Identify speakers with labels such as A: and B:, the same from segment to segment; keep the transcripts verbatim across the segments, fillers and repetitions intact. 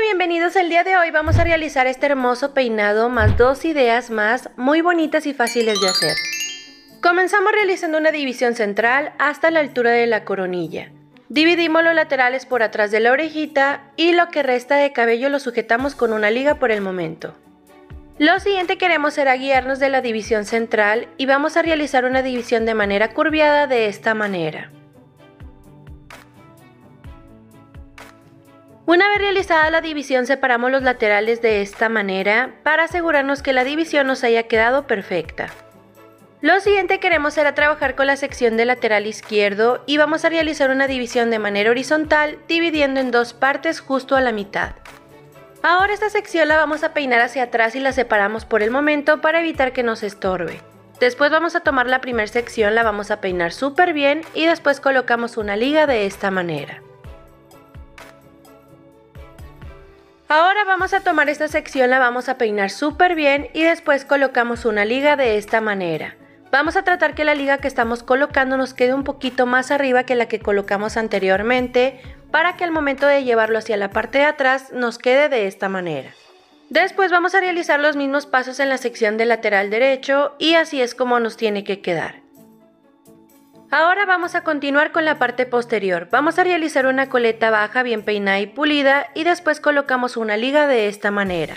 A: bienvenidos. El día de hoy vamos a realizar este hermoso peinado más dos ideas más muy bonitas y fáciles de hacer. Comenzamos realizando una división central hasta la altura de la coronilla. Dividimos los laterales por atrás de la orejita y lo que resta de cabello lo sujetamos con una liga por el momento. Lo siguiente que queremos será guiarnos de la división central y vamos a realizar una división de manera curviada de esta manera. Una vez realizada la división, separamos los laterales de esta manera para asegurarnos que la división nos haya quedado perfecta. Lo siguiente que queremos será trabajar con la sección del lateral izquierdo y vamos a realizar una división de manera horizontal, dividiendo en dos partes justo a la mitad. Ahora esta sección la vamos a peinar hacia atrás y la separamos por el momento para evitar que nos estorbe. Después vamos a tomar la primera sección, la vamos a peinar súper bien y después colocamos una liga de esta manera. Ahora vamos a tomar esta sección, la vamos a peinar súper bien y después colocamos una liga de esta manera. Vamos a tratar que la liga que estamos colocando nos quede un poquito más arriba que la que colocamos anteriormente para que al momento de llevarlo hacia la parte de atrás nos quede de esta manera. Después vamos a realizar los mismos pasos en la sección del lateral derecho y así es como nos tiene que quedar. Ahora vamos a continuar con la parte posterior. Vamos a realizar una coleta baja bien peinada y pulida y después colocamos una liga de esta manera.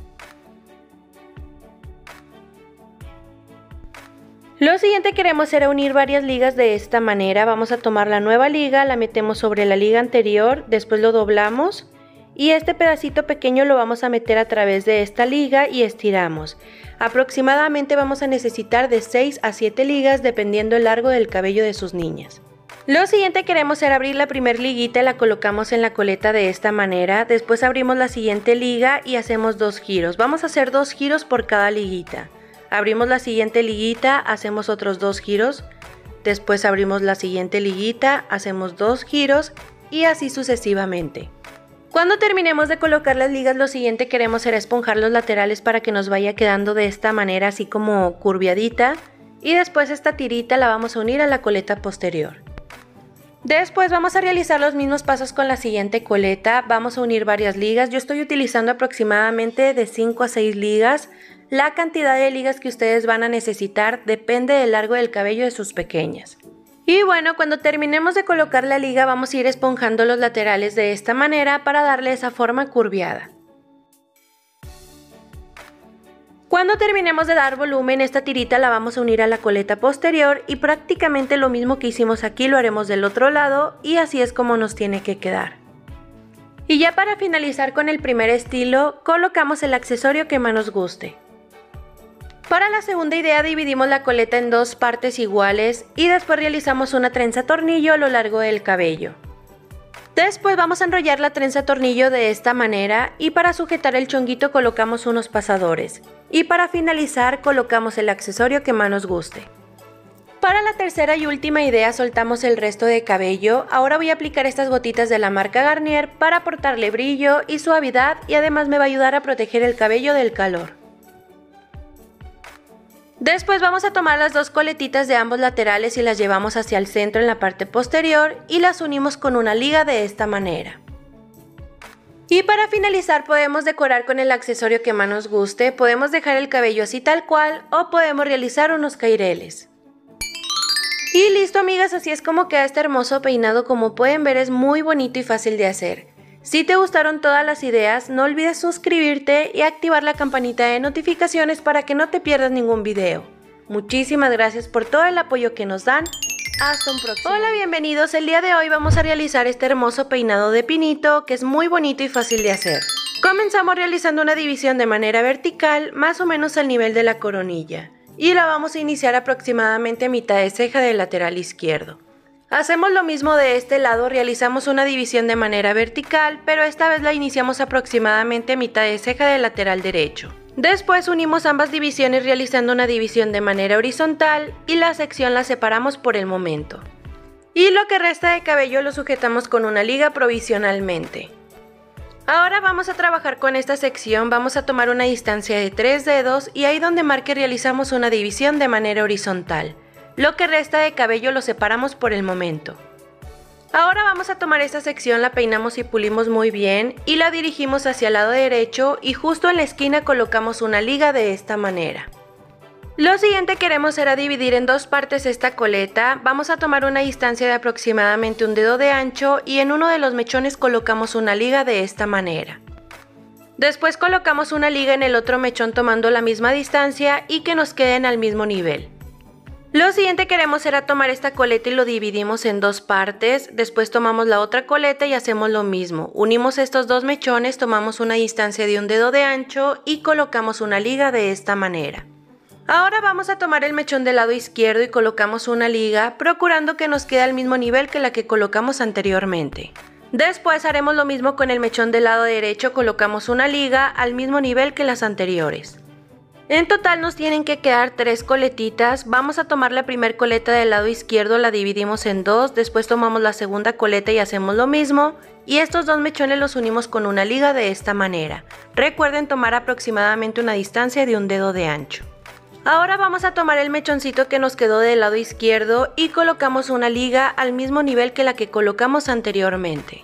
A: Lo siguiente que queremos será unir varias ligas de esta manera. Vamos a tomar la nueva liga, la metemos sobre la liga anterior, después lo doblamos y este pedacito pequeño lo vamos a meter a través de esta liga y estiramos. Aproximadamente vamos a necesitar de seis a siete ligas dependiendo el largo del cabello de sus niñas. Lo siguiente que queremos será abrir la primera liguita y la colocamos en la coleta de esta manera. Después abrimos la siguiente liga y hacemos dos giros. Vamos a hacer dos giros por cada liguita. Abrimos la siguiente liguita, hacemos otros dos giros. Después abrimos la siguiente liguita, hacemos dos giros y así sucesivamente. Cuando terminemos de colocar las ligas, lo siguiente que queremos será esponjar los laterales para que nos vaya quedando de esta manera así como curviadita y después esta tirita la vamos a unir a la coleta posterior. Después vamos a realizar los mismos pasos con la siguiente coleta, vamos a unir varias ligas. Yo estoy utilizando aproximadamente de cinco a seis ligas. La cantidad de ligas que ustedes van a necesitar depende del largo del cabello de sus pequeñas. Y bueno, cuando terminemos de colocar la liga vamos a ir esponjando los laterales de esta manera para darle esa forma curviada. Cuando terminemos de dar volumen, esta tirita la vamos a unir a la coleta posterior y prácticamente lo mismo que hicimos aquí lo haremos del otro lado y así es como nos tiene que quedar. Y ya para finalizar con el primer estilo, colocamos el accesorio que más nos guste. Para la segunda idea dividimos la coleta en dos partes iguales y después realizamos una trenza tornillo a lo largo del cabello. Después vamos a enrollar la trenza tornillo de esta manera y para sujetar el chonguito colocamos unos pasadores. Y para finalizar colocamos el accesorio que más nos guste. Para la tercera y última idea soltamos el resto de cabello. Ahora voy a aplicar estas gotitas de la marca Garnier para aportarle brillo y suavidad y además me va a ayudar a proteger el cabello del calor. Después vamos a tomar las dos coletitas de ambos laterales y las llevamos hacia el centro en la parte posterior y las unimos con una liga de esta manera. Y para finalizar podemos decorar con el accesorio que más nos guste, podemos dejar el cabello así tal cual o podemos realizar unos caireles. Y listo amigas, así es como queda este hermoso peinado. Como pueden ver es muy bonito y fácil de hacer. Si te gustaron todas las ideas, no olvides suscribirte y activar la campanita de notificaciones para que no te pierdas ningún video. Muchísimas gracias por todo el apoyo que nos dan. Hasta un próximo. Hola, bienvenidos. El día de hoy vamos a realizar este hermoso peinado de pinito que es muy bonito y fácil de hacer. Comenzamos realizando una división de manera vertical, más o menos al nivel de la coronilla. Y la vamos a iniciar aproximadamente a mitad de ceja del lateral izquierdo. Hacemos lo mismo de este lado, realizamos una división de manera vertical, pero esta vez la iniciamos aproximadamente a mitad de ceja del lateral derecho. Después unimos ambas divisiones realizando una división de manera horizontal y la sección la separamos por el momento. Y lo que resta de cabello lo sujetamos con una liga provisionalmente. Ahora vamos a trabajar con esta sección, vamos a tomar una distancia de tres dedos y ahí donde marque realizamos una división de manera horizontal. Lo que resta de cabello lo separamos por el momento. Ahora vamos a tomar esta sección, la peinamos y pulimos muy bien y la dirigimos hacia el lado derecho y justo en la esquina colocamos una liga de esta manera. Lo siguiente que queremos será dividir en dos partes esta coleta. Vamos a tomar una distancia de aproximadamente un dedo de ancho y en uno de los mechones colocamos una liga de esta manera. Después colocamos una liga en el otro mechón tomando la misma distancia y que nos queden al mismo nivel. Lo siguiente que queremos será tomar esta coleta y lo dividimos en dos partes. Después tomamos la otra coleta y hacemos lo mismo. Unimos estos dos mechones, tomamos una distancia de un dedo de ancho y colocamos una liga de esta manera. Ahora vamos a tomar el mechón del lado izquierdo y colocamos una liga, procurando que nos quede al mismo nivel que la que colocamos anteriormente. Después haremos lo mismo con el mechón del lado derecho, colocamos una liga al mismo nivel que las anteriores. En total nos tienen que quedar tres coletitas. Vamos a tomar la primera coleta del lado izquierdo, la dividimos en dos, después tomamos la segunda coleta y hacemos lo mismo. Y estos dos mechones los unimos con una liga de esta manera. Recuerden tomar aproximadamente una distancia de un dedo de ancho. Ahora vamos a tomar el mechoncito que nos quedó del lado izquierdo y colocamos una liga al mismo nivel que la que colocamos anteriormente.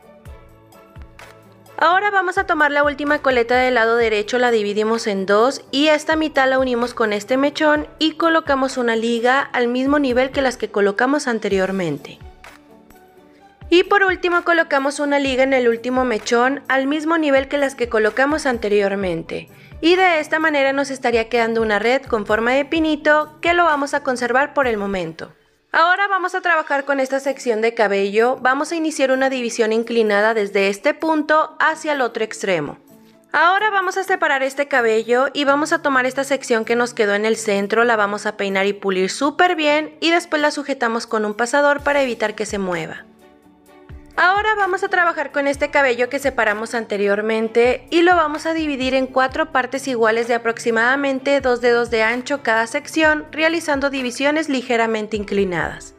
A: Ahora vamos a tomar la última coleta del lado derecho, la dividimos en dos y esta mitad la unimos con este mechón y colocamos una liga al mismo nivel que las que colocamos anteriormente. Y por último colocamos una liga en el último mechón al mismo nivel que las que colocamos anteriormente. Y de esta manera nos estaría quedando una red con forma de pinito que lo vamos a conservar por el momento. Ahora vamos a trabajar con esta sección de cabello. Vamos a iniciar una división inclinada desde este punto hacia el otro extremo. Ahora vamos a separar este cabello y vamos a tomar esta sección que nos quedó en el centro, la vamos a peinar y pulir súper bien y después la sujetamos con un pasador para evitar que se mueva. Ahora vamos a trabajar con este cabello que separamos anteriormente y lo vamos a dividir en cuatro partes iguales de aproximadamente dos dedos de ancho cada sección, realizando divisiones ligeramente inclinadas.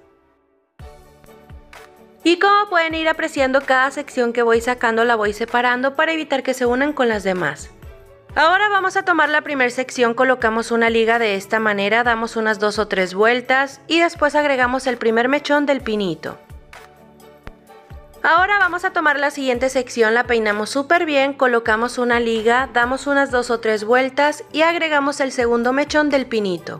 A: Y como pueden ir apreciando, cada sección que voy sacando la voy separando para evitar que se unan con las demás. Ahora vamos a tomar la primera sección, colocamos una liga de esta manera, damos unas dos o tres vueltas y después agregamos el primer mechón del pinito. Ahora vamos a tomar la siguiente sección, la peinamos súper bien, colocamos una liga, damos unas dos o tres vueltas y agregamos el segundo mechón del pinito.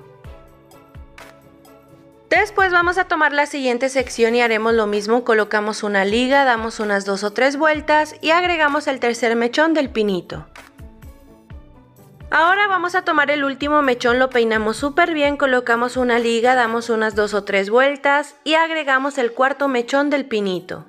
A: Después vamos a tomar la siguiente sección y haremos lo mismo, colocamos una liga, damos unas dos o tres vueltas y agregamos el tercer mechón del pinito. Ahora vamos a tomar el último mechón, lo peinamos súper bien, colocamos una liga, damos unas dos o tres vueltas y agregamos el cuarto mechón del pinito.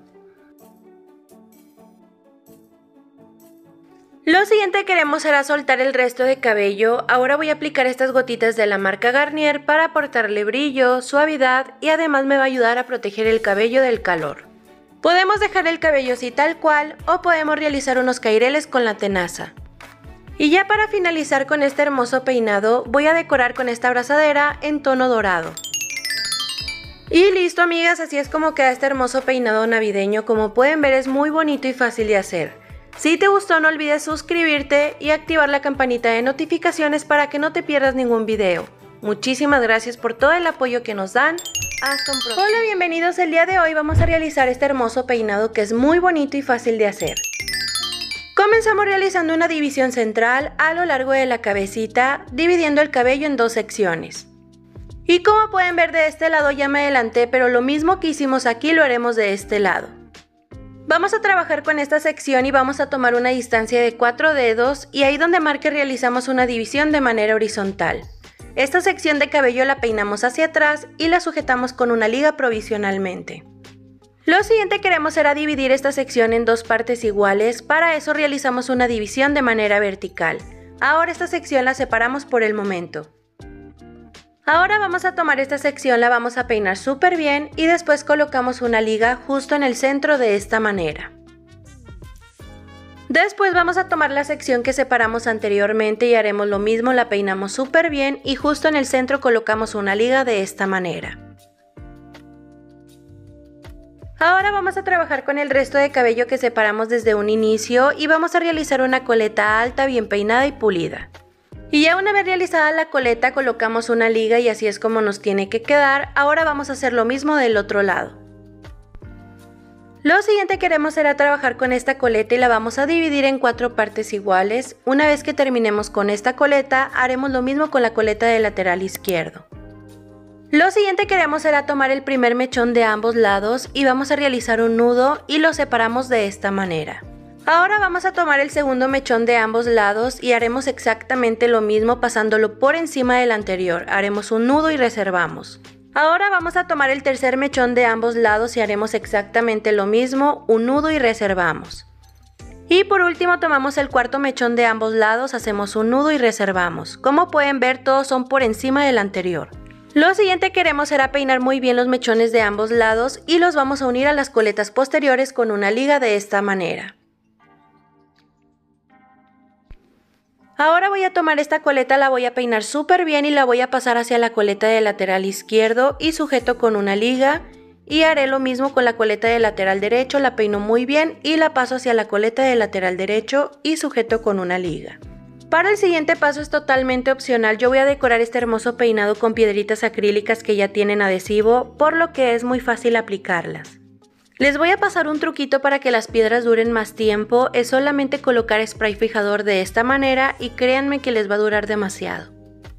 A: Lo siguiente que queremos será soltar el resto de cabello. Ahora voy a aplicar estas gotitas de la marca Garnier para aportarle brillo, suavidad y además me va a ayudar a proteger el cabello del calor. Podemos dejar el cabello así tal cual o podemos realizar unos caireles con la tenaza. Y ya para finalizar con este hermoso peinado voy a decorar con esta abrazadera en tono dorado. Y listo, amigas, así es como queda este hermoso peinado navideño. Como pueden ver, es muy bonito y fácil de hacer. Si te gustó, no olvides suscribirte y activar la campanita de notificaciones para que no te pierdas ningún video. Muchísimas gracias por todo el apoyo que nos dan. Hasta un próximo. Hola, bienvenidos. El día de hoy vamos a realizar este hermoso peinado que es muy bonito y fácil de hacer. Comenzamos realizando una división central a lo largo de la cabecita, dividiendo el cabello en dos secciones. Y como pueden ver, de este lado ya me adelanté, pero lo mismo que hicimos aquí lo haremos de este lado. Vamos a trabajar con esta sección y vamos a tomar una distancia de cuatro dedos y ahí donde marque realizamos una división de manera horizontal. Esta sección de cabello la peinamos hacia atrás y la sujetamos con una liga provisionalmente. Lo siguiente que queremos será dividir esta sección en dos partes iguales, para eso realizamos una división de manera vertical. Ahora esta sección la separamos por el momento. Ahora vamos a tomar esta sección, la vamos a peinar súper bien y después colocamos una liga justo en el centro de esta manera. Después vamos a tomar la sección que separamos anteriormente y haremos lo mismo, la peinamos súper bien y justo en el centro colocamos una liga de esta manera. Ahora vamos a trabajar con el resto de cabello que separamos desde un inicio y vamos a realizar una coleta alta bien peinada y pulida. Y ya una vez realizada la coleta colocamos una liga y así es como nos tiene que quedar. Ahora vamos a hacer lo mismo del otro lado. Lo siguiente que haremos será trabajar con esta coleta y la vamos a dividir en cuatro partes iguales. Una vez que terminemos con esta coleta, haremos lo mismo con la coleta del lateral izquierdo. Lo siguiente que haremos será tomar el primer mechón de ambos lados y vamos a realizar un nudo y lo separamos de esta manera. Ahora vamos a tomar el segundo mechón de ambos lados y haremos exactamente lo mismo pasándolo por encima del anterior. Haremos un nudo y reservamos. Ahora vamos a tomar el tercer mechón de ambos lados y haremos exactamente lo mismo, un nudo y reservamos. Y por último tomamos el cuarto mechón de ambos lados, hacemos un nudo y reservamos. Como pueden ver, todos son por encima del anterior. Lo siguiente que haremos será peinar muy bien los mechones de ambos lados y los vamos a unir a las coletas posteriores con una liga de esta manera. Ahora voy a tomar esta coleta, la voy a peinar súper bien y la voy a pasar hacia la coleta del lateral izquierdo y sujeto con una liga. Y haré lo mismo con la coleta del lateral derecho, la peino muy bien y la paso hacia la coleta del lateral derecho y sujeto con una liga. Para el siguiente paso es totalmente opcional, yo voy a decorar este hermoso peinado con piedritas acrílicas que ya tienen adhesivo, por lo que es muy fácil aplicarlas. Les voy a pasar un truquito para que las piedras duren más tiempo, es solamente colocar spray fijador de esta manera y créanme que les va a durar demasiado.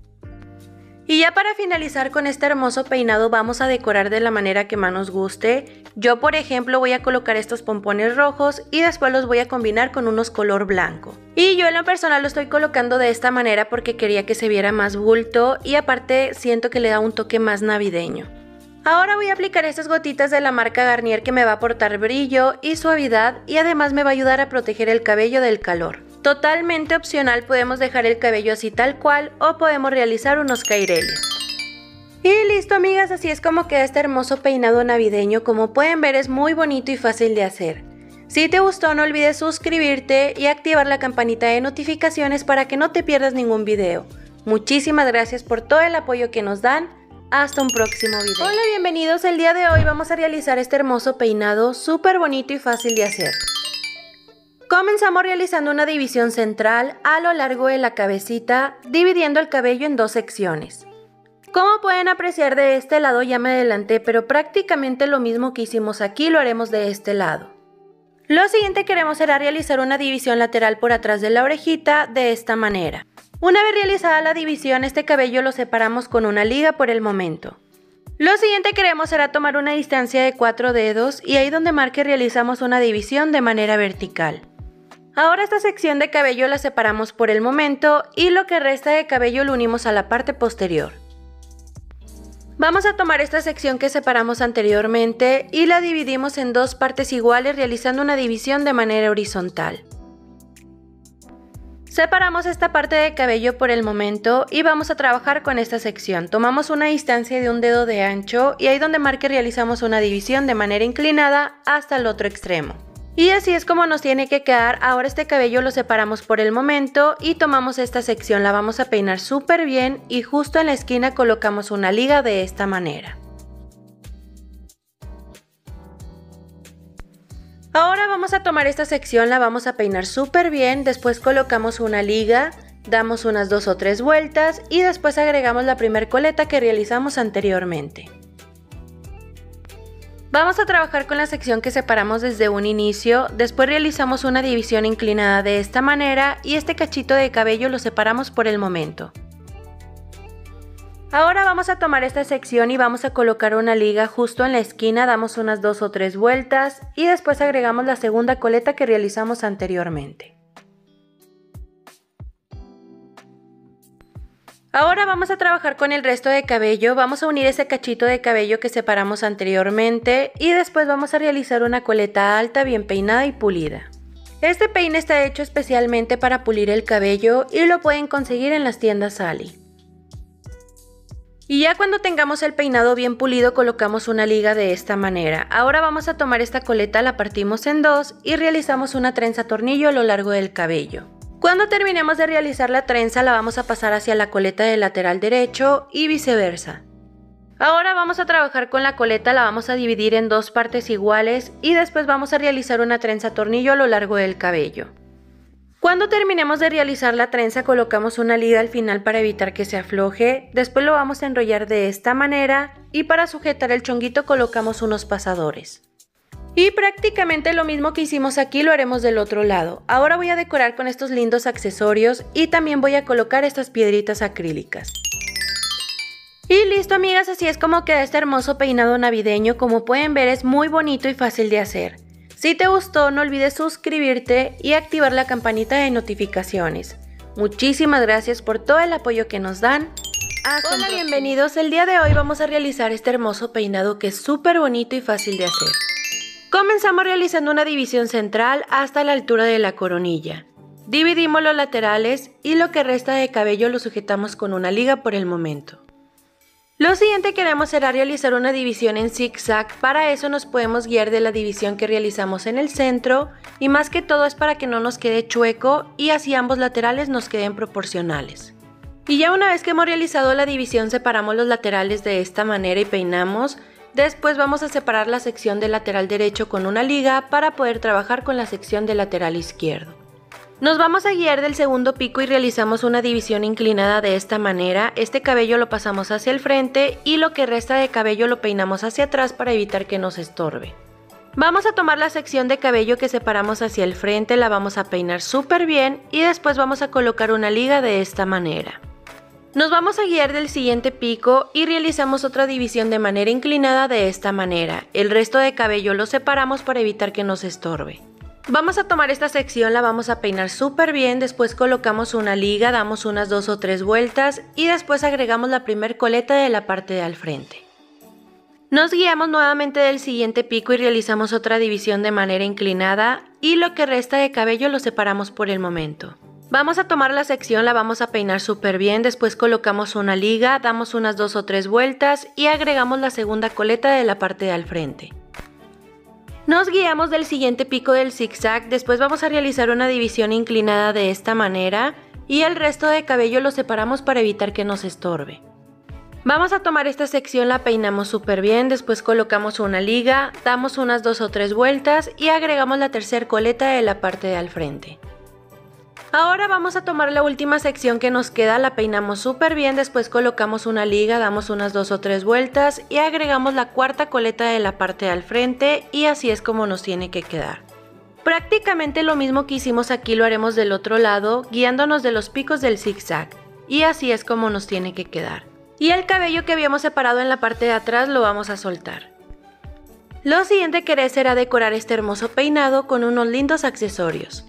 A: Y ya para finalizar con este hermoso peinado vamos a decorar de la manera que más nos guste. Yo por ejemplo voy a colocar estos pompones rojos y después los voy a combinar con unos color blanco. Y yo en lo personal lo estoy colocando de esta manera porque quería que se viera más bulto y aparte siento que le da un toque más navideño. Ahora voy a aplicar estas gotitas de la marca Garnier que me va a aportar brillo y suavidad y además me va a ayudar a proteger el cabello del calor. Totalmente opcional, podemos dejar el cabello así tal cual o podemos realizar unos caireles. Y listo amigas, así es como queda este hermoso peinado navideño. Como pueden ver es muy bonito y fácil de hacer. Si te gustó no olvides suscribirte y activar la campanita de notificaciones para que no te pierdas ningún video. Muchísimas gracias por todo el apoyo que nos dan. Hasta un próximo video. Hola, bienvenidos. El día de hoy vamos a realizar este hermoso peinado súper bonito y fácil de hacer. Comenzamos realizando una división central a lo largo de la cabecita, dividiendo el cabello en dos secciones. Como pueden apreciar de este lado ya me adelanté, pero prácticamente lo mismo que hicimos aquí lo haremos de este lado. Lo siguiente que haremos será realizar una división lateral por atrás de la orejita de esta manera. Una vez realizada la división, este cabello lo separamos con una liga por el momento. Lo siguiente que haremos será tomar una distancia de cuatro dedos y ahí donde marque realizamos una división de manera vertical. Ahora esta sección de cabello la separamos por el momento y lo que resta de cabello lo unimos a la parte posterior. Vamos a tomar esta sección que separamos anteriormente y la dividimos en dos partes iguales realizando una división de manera horizontal. Separamos esta parte de cabello por el momento y vamos a trabajar con esta sección. Tomamos una distancia de un dedo de ancho y ahí donde marque realizamos una división de manera inclinada hasta el otro extremo. Y así es como nos tiene que quedar. Ahora este cabello lo separamos por el momento y tomamos esta sección, la vamos a peinar súper bien y justo en la esquina colocamos una liga de esta manera. Ahora vamos a tomar esta sección, la vamos a peinar súper bien, después colocamos una liga, damos unas dos o tres vueltas y después agregamos la primer coleta que realizamos anteriormente. Vamos a trabajar con la sección que separamos desde un inicio, después realizamos una división inclinada de esta manera y este cachito de cabello lo separamos por el momento. Ahora vamos a tomar esta sección y vamos a colocar una liga justo en la esquina, damos unas dos o tres vueltas y después agregamos la segunda coleta que realizamos anteriormente. Ahora vamos a trabajar con el resto de cabello, vamos a unir ese cachito de cabello que separamos anteriormente y después vamos a realizar una coleta alta bien peinada y pulida. Este peine está hecho especialmente para pulir el cabello y lo pueden conseguir en las tiendas Sally. Y ya cuando tengamos el peinado bien pulido colocamos una liga de esta manera. Ahora vamos a tomar esta coleta, la partimos en dos y realizamos una trenza tornillo a lo largo del cabello. Cuando terminemos de realizar la trenza la vamos a pasar hacia la coleta del lateral derecho y viceversa. Ahora vamos a trabajar con la coleta, la vamos a dividir en dos partes iguales y después vamos a realizar una trenza tornillo a lo largo del cabello. Cuando terminemos de realizar la trenza colocamos una liga al final para evitar que se afloje, después lo vamos a enrollar de esta manera y para sujetar el chonguito colocamos unos pasadores. Y prácticamente lo mismo que hicimos aquí lo haremos del otro lado. Ahora voy a decorar con estos lindos accesorios y también voy a colocar estas piedritas acrílicas. Y listo, amigas, así es como queda este hermoso peinado navideño. Como pueden ver, es muy bonito y fácil de hacer. Si te gustó, no olvides suscribirte y activar la campanita de notificaciones. Muchísimas gracias por todo el apoyo que nos dan. Hasta Hola, bienvenidos. El día de hoy vamos a realizar este hermoso peinado que es súper bonito y fácil de hacer. Comenzamos realizando una división central hasta la altura de la coronilla. Dividimos los laterales y lo que resta de cabello lo sujetamos con una liga por el momento. Lo siguiente que haremos será realizar una división en zigzag. Para eso nos podemos guiar de la división que realizamos en el centro y más que todo es para que no nos quede chueco y así ambos laterales nos queden proporcionales. Y ya una vez que hemos realizado la división, separamos los laterales de esta manera y peinamos. Después vamos a separar la sección del lateral derecho con una liga para poder trabajar con la sección del lateral izquierdo. Nos vamos a guiar del segundo pico y realizamos una división inclinada de esta manera. Este cabello lo pasamos hacia el frente y lo que resta de cabello lo peinamos hacia atrás para evitar que nos estorbe. Vamos a tomar la sección de cabello que separamos hacia el frente, la vamos a peinar súper bien y después vamos a colocar una liga de esta manera. Nos vamos a guiar del siguiente pico y realizamos otra división de manera inclinada de esta manera. El resto de cabello lo separamos para evitar que nos estorbe. Vamos a tomar esta sección, la vamos a peinar súper bien, después colocamos una liga, damos unas dos o tres vueltas y después agregamos la primer coleta de la parte de al frente. Nos guiamos nuevamente del siguiente pico y realizamos otra división de manera inclinada y lo que resta de cabello lo separamos por el momento. Vamos a tomar la sección, la vamos a peinar súper bien, después colocamos una liga, damos unas dos o tres vueltas y agregamos la segunda coleta de la parte de al frente. Nos guiamos del siguiente pico del zigzag, después vamos a realizar una división inclinada de esta manera y el resto de cabello lo separamos para evitar que nos estorbe. Vamos a tomar esta sección, la peinamos súper bien, después colocamos una liga, damos unas dos o tres vueltas y agregamos la tercera coleta de la parte de al frente. Ahora vamos a tomar la última sección que nos queda, la peinamos súper bien, después colocamos una liga, damos unas dos o tres vueltas y agregamos la cuarta coleta de la parte de al frente y así es como nos tiene que quedar. Prácticamente lo mismo que hicimos aquí lo haremos del otro lado, guiándonos de los picos del zigzag y así es como nos tiene que quedar. Y el cabello que habíamos separado en la parte de atrás lo vamos a soltar. Lo siguiente que haré será decorar este hermoso peinado con unos lindos accesorios.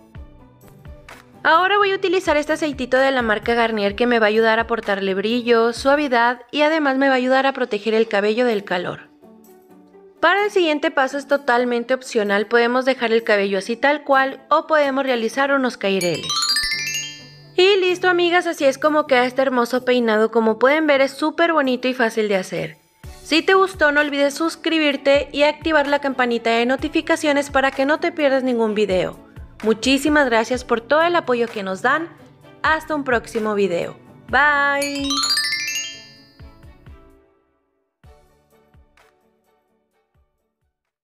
A: Ahora voy a utilizar este aceitito de la marca Garnier que me va a ayudar a aportarle brillo, suavidad y además me va a ayudar a proteger el cabello del calor. Para el siguiente paso es totalmente opcional, podemos dejar el cabello así tal cual o podemos realizar unos caireles. Y listo, amigas, así es como queda este hermoso peinado. Como pueden ver es súper bonito y fácil de hacer. Si te gustó no olvides suscribirte y activar la campanita de notificaciones para que no te pierdas ningún video. Muchísimas gracias por todo el apoyo que nos dan. Hasta un próximo video. Bye.